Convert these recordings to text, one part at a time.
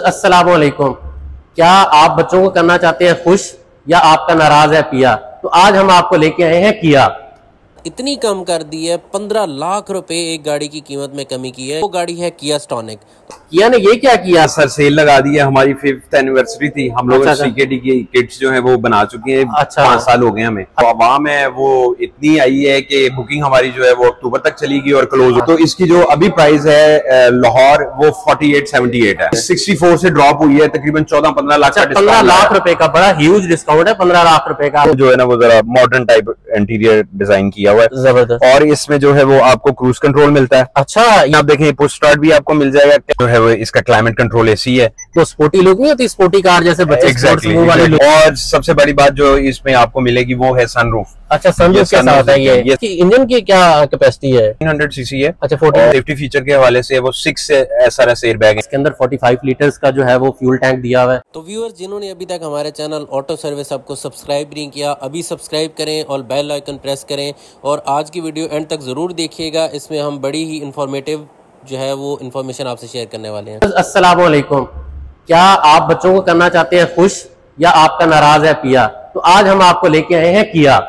अस्सलाम वालेकुम। क्या आप बच्चों को करना चाहते हैं खुश या आपका नाराज है पिया? तो आज हम आपको लेके आए हैं किया। इतनी कम कर दी है, 15 लाख रुपए एक गाड़ी की कीमत में कमी की है। वो गाड़ी है किया स्टॉनिक। किया ने ये क्या किया सर? सेल लगा दी है। हमारी 5th एनिवर्सरी थी। हम लोग सीकेडी की किट्स जो है वो बना चुके हैं। 5 साल हो गए हमें। तो आवाम है वो इतनी आई है कि बुकिंग हमारी जो है वो अक्टूबर तक चलेगी और क्लोज। तो इसकी जो अभी प्राइस है लाहौर वो 4878 है। 64 से ड्रॉप हुई है, तकरीबन 14-15 लाख। 15 लाख रुपए का बड़ा ह्यूज डिस्काउंट है। 15 लाख रुपए का जो है ना वो जरा मॉडर्न टाइप इंटीरियर डिजाइन किया हुआ है, जबरदस्त। और इसमें जो है वो आपको क्रूज कंट्रोल मिलता है। अच्छा, आप देखें पुश स्टार्ट भी आपको मिल जाएगा। जो है वो इसका क्लाइमेट कंट्रोल एसी है। तो स्पोर्टी लुक नहीं होती, स्पोर्टी कार जैसे बच्चे Exactly. वाली। और सबसे बड़ी बात जो इसमें आपको मिलेगी वो है सनरूफ। अच्छा, सनरूफ के साथ है ये। इंजन की क्या कैपेसिटी है? 300 सीसी है। अच्छा, 40। सेफ्टी फीचर के हवाले से वो 6 SRS एयर बैग है। इसके अंदर 45 लीटर्स का जो है वो फ्यूल टैंक दिया हुआ है। तो व्यूअर्स, जिन्होंने अभी तक हमारे चैनल ऑटो सर्विस आपको सब्सक्राइब नहीं किया, अभी सब्सक्राइब करें और बेल आइकन प्रेस करें और आज की वीडियो एंड तक जरूर देखिएगा। इसमें हम बड़ी ही इंफॉर्मेटिव जो है वो इन्फॉर्मेशन आपसे शेयर करने वाले हैं। अस्सलाम वालेकुम। क्या आप बच्चों को करना चाहते हैं खुश या आपका नाराज है पिया? तो आज हम आपको लेके आए हैं किया।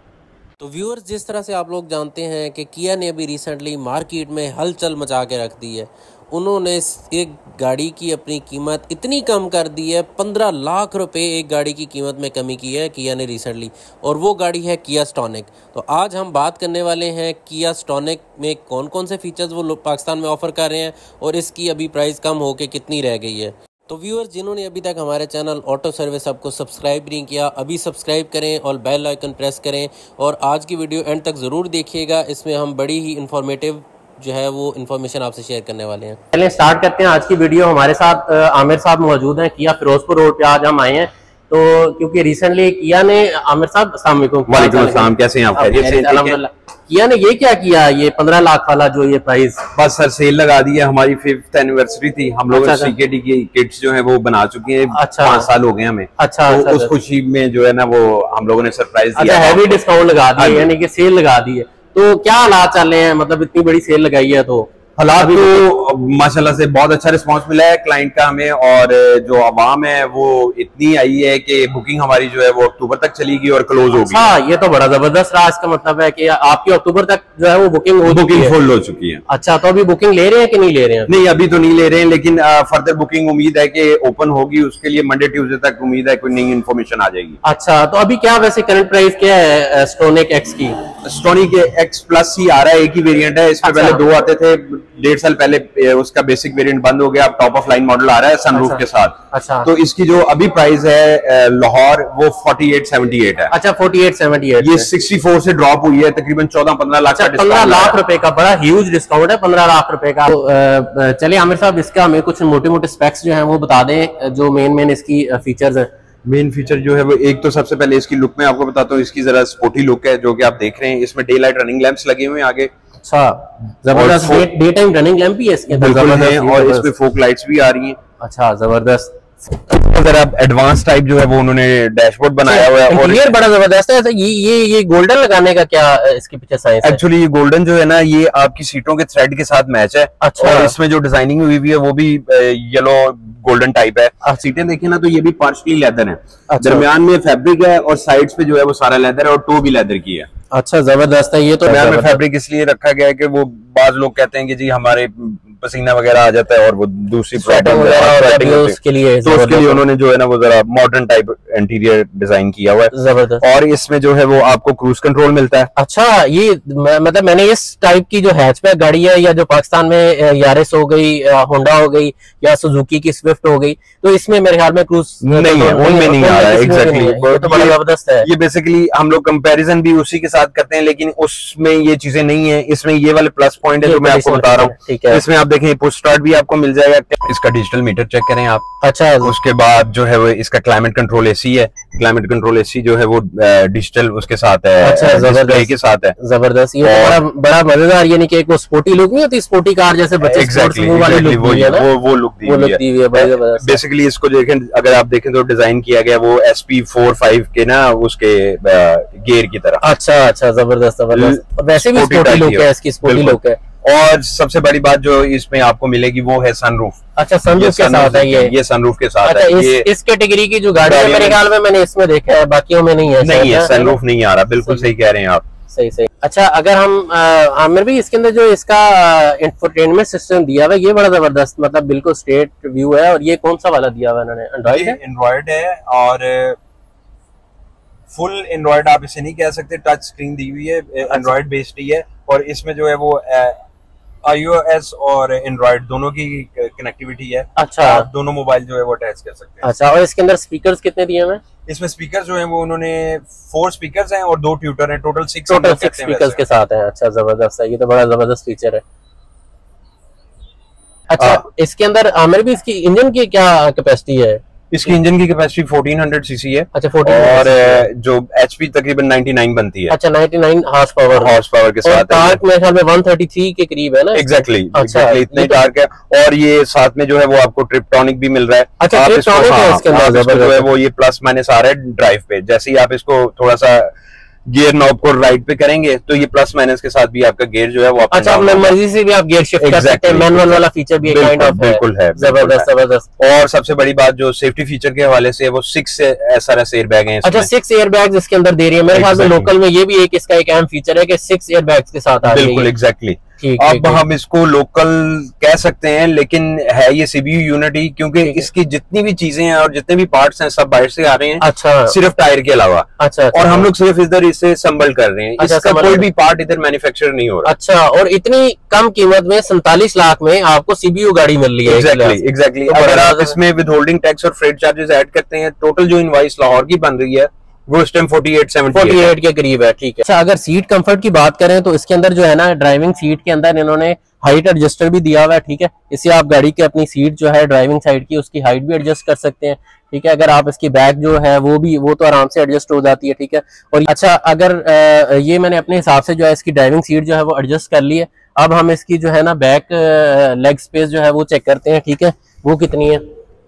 तो व्यूअर्स, जिस तरह से आप लोग जानते हैं कि किया ने अभी रिसेंटली मार्केट में हलचल मचा के रख दी है। उन्होंने एक गाड़ी की अपनी कीमत इतनी कम कर दी है, 15 लाख रुपए एक गाड़ी की कीमत में कमी की है किया ने रिसेंटली, और वो गाड़ी है किया स्टॉनिक। तो आज हम बात करने वाले हैं किया स्टॉनिक में कौन कौन से फीचर्स वो लोग पाकिस्तान में ऑफर कर रहे हैं और इसकी अभी प्राइस कम होके कितनी रह गई है। तो व्यूअर्स, जिन्होंने अभी तक हमारे चैनल ऑटो सर्विस आपको सब्सक्राइब नहीं किया, अभी सब्सक्राइब करें और बेल आइकन प्रेस करें और आज की वीडियो एंड तक ज़रूर देखिएगा। इसमें हम बड़ी ही इंफॉर्मेटिव जो है वो इन्फॉर्मेशन आपसे शेयर करने वाले हैं। पहले स्टार्ट करते हैं आज की वीडियो। हमारे साथ आमिर साहब मौजूद हैं। किया फिरोजपुर रोड पे आज हम आए हैं तो क्योंकि रिसेंटली किया ने, आमिर साहब अस्सलाम वालेकुम। वालेकुम अस्सलाम, कैसे हैं आप? अल्हम्दुलिल्लाह। किया ने ये क्या किया, ये 15 लाख वाला जो ये प्राइस? बस सर सेल लगा दी है। हमारी 5th एनिवर्सरी थी। हम लोग सीकेडी की किट्स जो है वो बना चुके हैं। 5 साल हो गए हमें। अच्छा, तो उस खुशी में जो है ना वो हम लोगों ने सरप्राइज दिया। हैवी डिस्काउंट लगा दिया, यानी कि सेल लगा दी है। तो क्या हालात चल रहे हैं, मतलब इतनी बड़ी सेल लगाई है तो हालात तो माशाल्लाह से बहुत अच्छा रिस्पांस मिला है क्लाइंट का हमें, और जो आवाम है वो इतनी आई है कि बुकिंग हमारी जो है वो अक्टूबर तक चलेगी और क्लोज होगी। हाँ, ये तो बड़ा जबरदस्त रहा। इसका मतलब है कि आपकी अक्टूबर तक जो है वो बुकिंग फुल हो चुकी है। अच्छा, तो अभी बुकिंग ले रहे हैं कि नहीं ले रहे हैं? नहीं, अभी तो नहीं ले रहे हैं, लेकिन फर्दर बुकिंग उम्मीद है कि ओपन होगी। उसके लिए मंडे ट्यूसडे तक उम्मीद है कोई नई इन्फॉर्मेशन आ जाएगी। अच्छा, तो अभी क्या वैसे करंट प्राइस क्या है स्टॉनिक एक्स की? स्टॉनिक एक्स प्लस ही आ रहा है, एक ही वेरिएंट है। इससे पहले 2 आते थे। 1.5 साल पहले उसका बेसिक वेरिएंट बंद हो गया, अब टॉप ऑफ लाइन मॉडल आ रहा है सनरूफ के साथ। अच्छा, तो इसकी जो अभी प्राइस है लाहौर वो 4878 है। अच्छा, 4878। ये 64 से ड्रॉप हुई है, तकरीबन 14-15 लाख। 15 लाख रुपए का बड़ा ह्यूज डिस्काउंट है, 15 लाख रुपए का। तो चलिए आमिर साहब, इसका हमें कुछ मोटे मोटे स्पेक्स जो हैं वो बता दें, जो मेन इसकी फीचर्स है। मेन फीचर जो है वो एक तो सबसे पहले इसकी लुक में आपको बताता हूँ। इसकी जरा स्पोर्टी लुक है जो कि आप देख रहे हैं। इसमें डे लाइट रनिंग लैंप्स लगे हुए हैं आगे। अच्छा, जबरदस्त। डे टाइम रनिंग लैंप भी है इसके अंदर, और इसमें फोक लाइट्स भी आ रही हैं। अच्छा, जबरदस्त। जरा एडवांस टाइप जो है वो उन्होंने डैशबोर्ड बनाया हुआ है, और इंटीरियर बड़ा जबरदस्त है। ये गोल्डन लगाने का क्या इसके पीछे साइंस है? एक्चुअली ये गोल्डन जो है ना, ये आपकी सीटों के थ्रेड के साथ मैच है। अच्छा, और इसमें जो डिजाइनिंग हुई हुई है वो भी येलो गोल्डन टाइप है। सीटें देखें ना तो ये भी पार्शली लेदर है। दरमियान में फैब्रिक है और साइड्स पे जो है वो सारा लेदर है और टो भी लेदर की है। अच्छा, जबरदस्त है। ये तो दरमियान में फैब्रिक इसलिए रखा गया है कि वो बाज लोग कहते हैं कि जी हमारे पसीना वगैरह आ जाता है और वो दूसरी प्रॉब्लम उसके लिए, तो उसके लिए उन्होंने जो है ना वो जरा मॉडर्न टाइप इंटीरियर डिजाइन किया हुआ है। जबरदस्त। और इसमें जो है वो आपको क्रूज कंट्रोल मिलता है। अच्छा, ये मतलब मैंने इस टाइप की जो हैचबैक गाड़ी है या जो पाकिस्तान में यारिस हो गई, होंडा हो गई या सुजुकी की स्विफ्ट हो गई, तो इसमें मेरे ख्याल में क्रूज नहीं है, उनमें नहीं आ रहा है। एग्जैक्टली, तो बड़ा जबरदस्त है। ये बेसिकली हम लोग कंपैरिजन भी उसी के साथ करते हैं, लेकिन उसमें ये चीजें नहीं है। इसमें ये वाले प्लस पॉइंट है जो मैं आपको बता रहा हूँ। इसमें आप देखें पुश स्टार्ट भी आपको मिल जाएगा। इसका डिजिटल मीटर चेक करें आप। अच्छा, उसके बाद जो है वो इसका क्लाइमेट कंट्रोल एसी है। क्लाइमेट कंट्रोल एसी जो है वो डिजिटल उसके साथ है। अच्छा, डिस्प्ले के साथ है। जबरदस्त। ये बड़ा मजेदार, यानी कि एक वो स्पोर्टी लुक नहीं होती, स्पोर्टी कार जैसे बच्चे एग्जैक्टली वो लुक दी हुई है। बेसिकली इसको देखें, अगर आप देखें तो डिजाइन किया गया वो SP45 के ना उसके गियर की तरह। अच्छा, जबरदस्त। वैसे भी स्पोर्टी लुक है इसकी, स्पोर्टी लुक है। और सबसे बड़ी बात जो इसमें आपको मिलेगी वो है सनरूफ। अच्छा, सनरूफ के साथ है ये सनरूफ के साथ अच्छा, है। इस कैटेगरी की जो गाड़ी है मेरे ख्याल में मैंने इसमें देखा है, बाकियों में नहीं है। नहीं है, सनरूफ नहीं आ रहा। बिल्कुल सही कह रहे हैं आप। सही सही। अच्छा, अगर हम आमिर भी इसके अंदर जो इसका इंफोटेनमेंट सिस्टम दिया हुआ है ये बड़ा जबरदस्त, मतलब बिल्कुल स्ट्रेट व्यू है। और ये कौन सा वाला दिया हुआ है इन्होंने? एंड्रॉइड है? एंड्रॉइड है और फुल एंड्रॉइड आप इसे नहीं कह सकते, टच स्क्रीन दी हुई है, एंड्रॉइड बेस्ड ही है। और इसमें जो है वो iOS और एंड्रॉइड दोनों की कनेक्टिविटी है। अच्छा, आप दोनों मोबाइल जो है वो अटैच कर सकते हैं। अच्छा, और इसके अंदर स्पीकर्स कितने दिए हुए हैं? इसमें स्पीकर जो है वो उन्होंने 4 स्पीकर्स हैं और 2 ट्यूटर हैं, टोटल 6 स्पीकर्स के साथ हैं। अच्छा, जबरदस्त है, ये तो बड़ा जबरदस्त फीचर है। अच्छा, इसके अंदर आमिर भी इसकी इंजन की क्या कैपेसिटी है? इसकी इंजन की कैपेसिटी 1400 सीसी है। अच्छा, 1400 और जो एचपी तकरीबन 99 बनती है। अच्छा, 99 हॉर्स पावर के साथ टार्क मेरे ख्याल में 133 के करीब है ना? एग्जैक्टली, इतने टार्क है। और ये साथ में जो है वो आपको ट्रिप्टोनिक भी मिल रहा है। अच्छा, ट्रिप्टोनिक है इसके अंदर जो है वो ये प्लस माइनस आ रहा है ड्राइव पे। जैसे ही आप इसको थोड़ा सा गियर नॉब को राइट पे करेंगे तो ये प्लस माइनस के साथ भी आपका गियर जो है वो अच्छा, मर्जी से भी आप गियर शिफ्ट कर सकते हैं। मैनुअल वाला फीचर भी काइंड ऑफ बिल्कुल है। जबरदस्त जबरदस्त। और सबसे बड़ी बात जो सेफ्टी फीचर के हवाले से वो 6 SRS एयर बैग हैं। अच्छा, 6 एयर बैग इसके अंदर दे रही है। मेरे ख्याल में लोकल में ये भी एक इसका एक अहम फीचर है कि 6 एयर बैग्स के साथ आ रही है। बिल्कुल एग्जैक्टली। अब हम इसको लोकल कह सकते हैं लेकिन है ये सीबीयू यूनिट ही, क्योंकि इसकी जितनी भी चीजें हैं और जितने भी पार्ट्स हैं सब बाहर से आ रहे हैं। अच्छा, सिर्फ टायर के अलावा। अच्छा, और हम लोग सिर्फ इधर इसे संभल कर रहे हैं। इसका कोई भी पार्ट इधर मैन्युफैक्चर नहीं हो रहा। अच्छा, और इतनी कम कीमत में 47 लाख में आपको सीबीयू गाड़ी मिल रही है। एग्जैक्टली। अगर आप इसमें विद होल्डिंग टैक्स और फ्रेट चार्जेस ऐड करते हैं, टोटल जो इनवॉइस लाहौर की बन रही है वो इस टाइम 48 के करीब है। ठीक है। अच्छा, अगर सीट कंफर्ट की बात करें तो इसके अंदर जो है ना, ड्राइविंग सीट के अंदर इन्होंने हाइट एडजस्टर भी दिया हुआ है। ठीक है, इससे आप गाड़ी की अपनी सीट जो है ड्राइविंग साइड की उसकी हाइट भी एडजस्ट कर सकते हैं। ठीक है, अगर आप इसकी बैक जो है वो तो आराम से एडजस्ट हो जाती है। ठीक है। और अच्छा, अगर ये मैंने अपने हिसाब से जो है इसकी ड्राइविंग सीट जो है वो एडजस्ट कर ली है। अब हम इसकी जो है ना बैक लेग स्पेस जो है वो चेक करते हैं। ठीक है, वो कितनी है?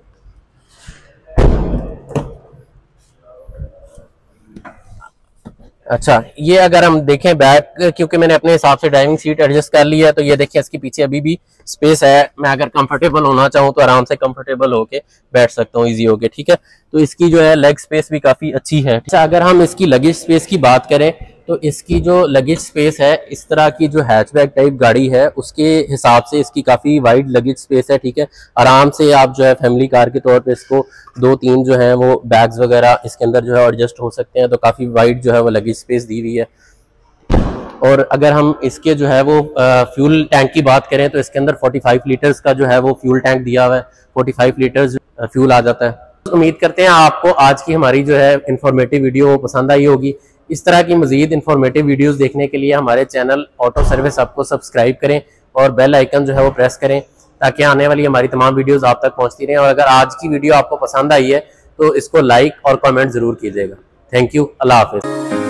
अच्छा, ये अगर हम देखें बैक, क्योंकि मैंने अपने हिसाब से ड्राइविंग सीट एडजस्ट कर ली है, तो ये देखिए इसके पीछे अभी भी स्पेस है। मैं अगर कंफर्टेबल होना चाहूँ तो आराम से कंफर्टेबल होके बैठ सकता हूँ, इजी होके। ठीक है, तो इसकी जो है लेग स्पेस भी काफी अच्छी है। अच्छा, अगर हम इसकी लगेज स्पेस की बात करें तो इसकी जो लगेज स्पेस है, इस तरह की जो हैचबैक टाइप गाड़ी है उसके हिसाब से इसकी काफ़ी वाइड लगेज स्पेस है। ठीक है, आराम से आप जो है फैमिली कार के तौर पे इसको 2-3 जो है वो बैग्स वगैरह इसके अंदर जो है एडजस्ट हो सकते हैं। तो काफ़ी वाइड जो है वो लगेज स्पेस दी हुई है। और अगर हम इसके जो है वो फ्यूल टैंक की बात करें तो इसके अंदर 45 लीटर्स का जो है वो फ्यूल टैंक दिया हुआ है। 45 लीटर्स फ्यूल आ जाता है। उम्मीद करते हैं आपको आज की हमारी जो है इंफॉर्मेटिव वीडियो पसंद आई होगी। इस तरह की मजीद इंफॉर्मेटिव वीडियोस देखने के लिए हमारे चैनल ऑटो सर्विस हब को सब्सक्राइब करें और बेल आइकन जो है वो प्रेस करें, ताकि आने वाली हमारी तमाम वीडियोस आप तक पहुंचती रहें। और अगर आज की वीडियो आपको पसंद आई है तो इसको लाइक और कमेंट जरूर कीजिएगा। थैंक यू, अल्लाह हाफिज।